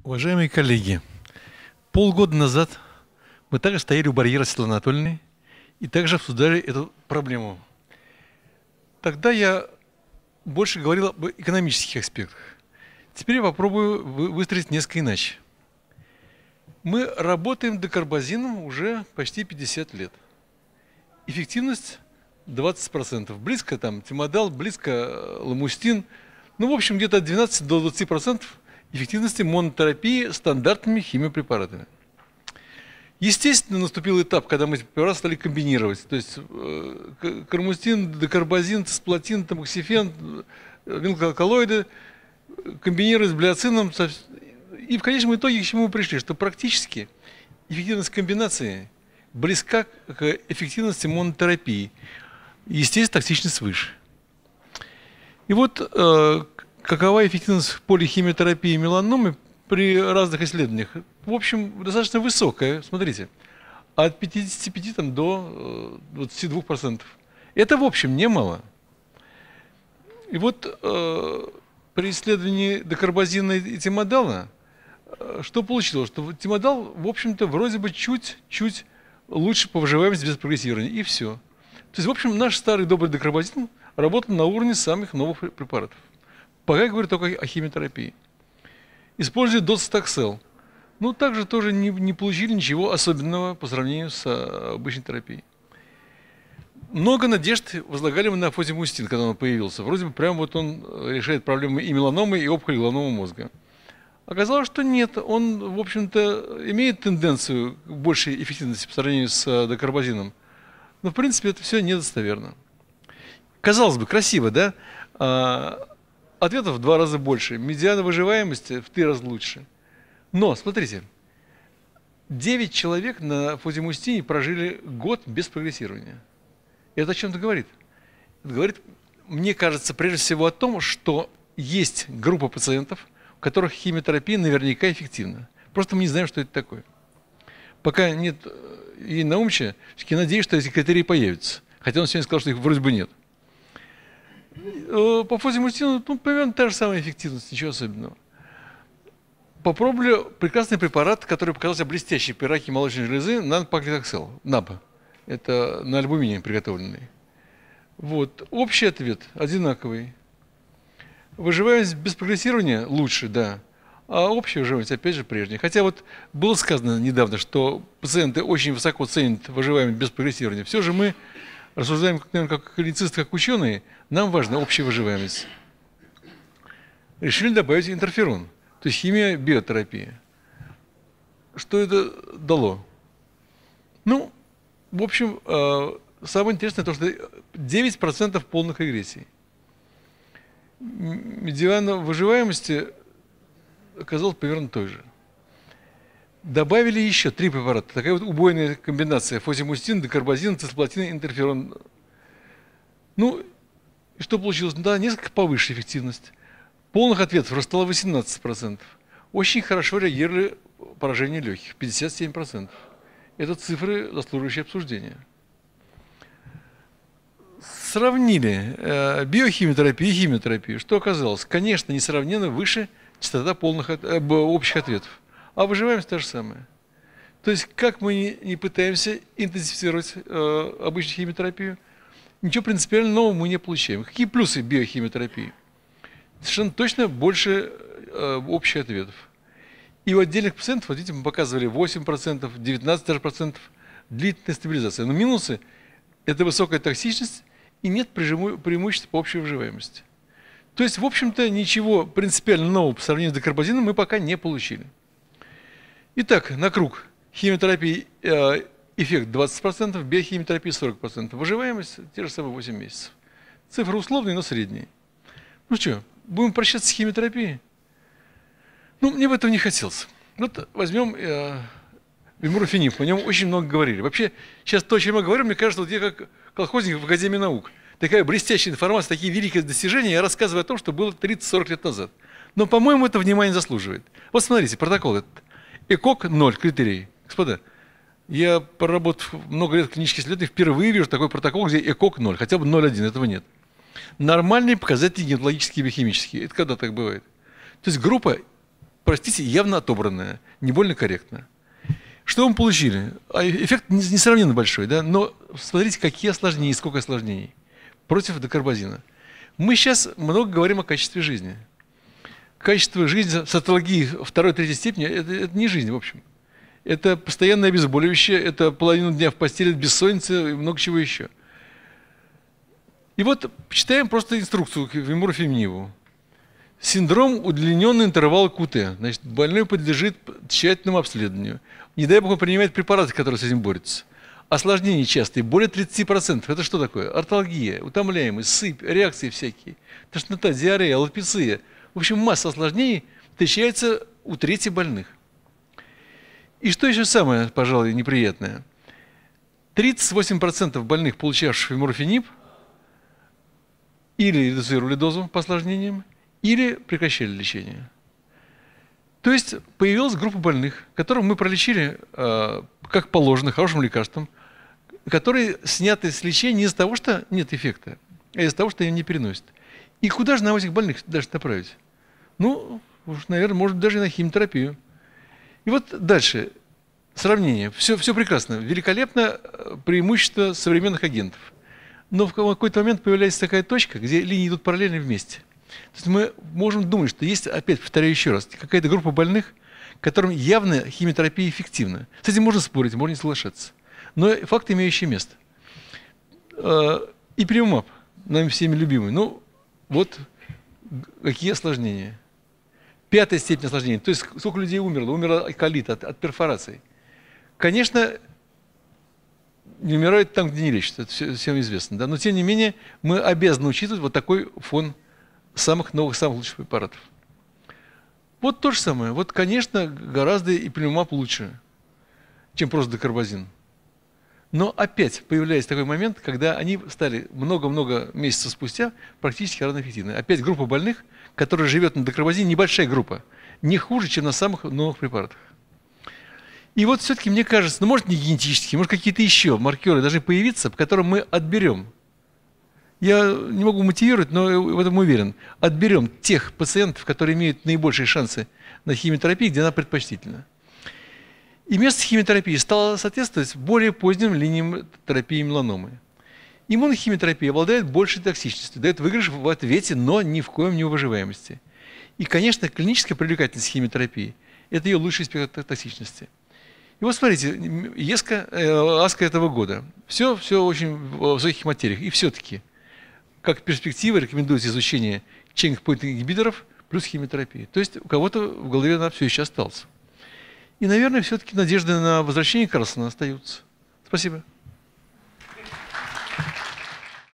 Уважаемые коллеги, полгода назад мы также стояли у барьера Светланы Анатольевны и также обсуждали эту проблему. Тогда я больше говорил об экономических аспектах. Теперь я попробую выстроить несколько иначе. Мы работаем декарбазином уже почти 50 лет. Эффективность 20%. Близко там тимодал, близко ламустин. Ну, в общем, где-то от 12 до 20% эффективности монотерапии стандартными химиопрепаратами. Естественно, наступил этап, когда мы эти препараты стали комбинировать. То есть кармустин, декарбазин, цисплатин, тамоксифен, винилалкалоиды комбинировать с блиоцином. И в конечном итоге к чему мы пришли? Что практически эффективность комбинации близка к эффективности монотерапии. Естественно, токсичность выше. И вот какова эффективность в полихимиотерапии меланомы при разных исследованиях? В общем, достаточно высокая, смотрите, от 55 до 22%. Это, в общем, немало. И вот при исследовании декарбазина и тимодала, что получилось? Что тимодал, в общем-то, вроде бы чуть-чуть лучше по выживаемости без прогрессирования, и все. То есть, в общем, наш старый добрый декарбазин работал на уровне самых новых препаратов. Пока я говорю только о химиотерапии. Используя доцитоксел. Ну, также тоже не получили ничего особенного по сравнению с обычной терапией. Много надежд возлагали мы на фозимустин, когда он появился. Вроде бы прям вот он решает проблемы и меланомы, и опухоли головного мозга. Оказалось, что нет. Он, в общем-то, имеет тенденцию к большей эффективности по сравнению с декарбазином. Но, в принципе, это все недостоверно. Казалось бы, красиво, да? Ответов в 2 раза больше. Медиана выживаемости в 3 раза лучше. Но, смотрите, 9 человек на фозимустине прожили год без прогрессирования. Это о чем-то говорит? Это говорит, мне кажется, прежде всего о том, что есть группа пациентов, у которых химиотерапия наверняка эффективна. Просто мы не знаем, что это такое. Пока нет Евгения Наумовича, я надеюсь, что эти критерии появятся. Хотя он сегодня сказал, что их вроде бы нет. По фозимустину, ну, примерно та же самая эффективность, ничего особенного. Попробовали прекрасный препарат, который показался блестящий при раке молочной железы, нанопаклитоксел, НАП. Это на альбумине приготовленный. Вот. Общий ответ одинаковый. Выживаемость без прогрессирования лучше, да. А общая выживаемость, опять же, прежняя. Хотя вот было сказано недавно, что пациенты очень высоко ценят выживаемость без прогрессирования. Все же мы рассуждаем, наверное, как клиницисты, как ученые, нам важна общая выживаемость. Решили добавить интерферон, то есть химия, биотерапия. Что это дало? Ну, в общем, самое интересное то, что 9% полных регрессий. Медиана выживаемости оказалась примерно той же. Добавили еще 3 препарата. Такая вот убойная комбинация. Фозимустин, декарбазин, цисплатин, интерферон. Ну, и что получилось? Да, несколько повыше эффективность. Полных ответов стало 18%. Очень хорошо реагировали поражения легких. 57%. Это цифры, заслуживающие обсуждения. Сравнили биохимиотерапию и химиотерапию. Что оказалось? Конечно, несравненно выше частота общих ответов. А выживаемость та же самая. То есть, как мы не пытаемся интенсифицировать обычную химиотерапию, ничего принципиально нового мы не получаем. Какие плюсы биохимиотерапии? Совершенно точно больше общих ответов. И у отдельных пациентов, вот видите, мы показывали 8%, 19% длительная стабилизация. Но минусы – это высокая токсичность и нет преимущества по общей выживаемости. То есть, в общем-то, ничего принципиально нового по сравнению с декарбазином мы пока не получили. Итак, на круг. Химиотерапия эффект 20%, биохимиотерапия 40%. Выживаемость те же самые 8 месяцев. Цифры условные, но средние. Ну что, будем прощаться с химиотерапией? Ну, мне бы этого не хотелось. Вот возьмем вимурофениб, о нем очень много говорили. Вообще, сейчас то, о чем я говорю, мне кажется, вот я как колхозник в Академии наук. Такая блестящая информация, такие великие достижения, я рассказываю о том, что было 30-40 лет назад. Но, по-моему, это внимание заслуживает. Вот смотрите, протокол этот. ЭКОК 0 критерий. Господа, я, проработав много лет в клинических исследованиях, впервые вижу такой протокол, где ЭКОК 0, хотя бы 0,1, этого нет. Нормальные показатели генетологические и биохимические. Это когда так бывает? То есть группа простите, явно отобранное, не больно корректно. Что мы получили? Эффект несравненно большой, да? Но смотрите, какие осложнения, сколько осложнений против докарбазина. Мы сейчас много говорим о качестве жизни. Качество жизни с атологией 2-3 степени – это не жизнь, в общем. Это постоянное обезболивающее, это половину дня в постели, бессонница и много чего еще. И вот читаем просто инструкцию к виморфеминиву. Синдром удлиненного интервала КУТ. Значит, больной подлежит тщательному обследованию. Не дай бог он принимает препараты, которые с этим борются. Осложнения частые, более 30%. Это что такое? Орталгия, утомляемость, сыпь, реакции всякие. Тошнота, диарея, аллопеция. В общем, масса осложнений встречается у трети больных. И что еще самое, пожалуй, неприятное? 38% больных, получавших виморфинип, или редуцировали дозу по осложнениям, или прекращали лечение. То есть появилась группа больных, которых мы пролечили как положено, хорошим лекарством, которые сняты с лечения не из-за того, что нет эффекта, а из-за того, что они не переносят. И куда же нам этих больных дальше направить? Ну, уж, наверное, может даже и на химиотерапию. И вот дальше сравнение. Все прекрасно, великолепно преимущество современных агентов. Но в какой-то момент появляется такая точка, где линии идут параллельно вместе. То есть мы можем думать, что есть, опять повторяю еще раз, какая-то группа больных, которым явно химиотерапия эффективна. С этим можно спорить, можно не соглашаться. Но факт, имеющий место. Ипилимумаб, нами всеми любимый. Ну, вот какие осложнения. 5-я степень осложнений. То есть сколько людей умерло? Умерло от колита, от перфораций. Конечно, не умирают там, где не лечат. Это всем известно. Да? Но, тем не менее, мы обязаны учитывать вот такой фон самых новых, самых лучших препаратов. Вот то же самое. Вот, конечно, гораздо ипилимумаб лучше, чем просто докарбазин. Но опять появляется такой момент, когда они стали много-много месяцев спустя практически равноэффективны. Опять группа больных, которая живет на докарбазине, небольшая группа, не хуже, чем на самых новых препаратах. И вот все-таки мне кажется, ну, может, не генетические, может, какие-то еще маркеры должны появиться, по которым мы отберем. Я не могу мотивировать, но в этом уверен. Отберем тех пациентов, которые имеют наибольшие шансы на химиотерапию, где она предпочтительна. И место химиотерапии стало соответствовать более поздним линиям терапии меланомы. Иммунохимиотерапия обладает большей токсичностью, дает выигрыш в ответе, но ни в коем не в выживаемости. И, конечно, клиническая привлекательность химиотерапии – это ее лучший спектр токсичности. И вот смотрите, АСКО этого года. Все очень в высоких материях. И все-таки, как перспектива, рекомендуется изучение чекпоинт-ингибиторов плюс химиотерапии. То есть у кого-то в голове она все еще осталась. И, наверное, все-таки надежды на возвращение Карлсона остаются. Спасибо.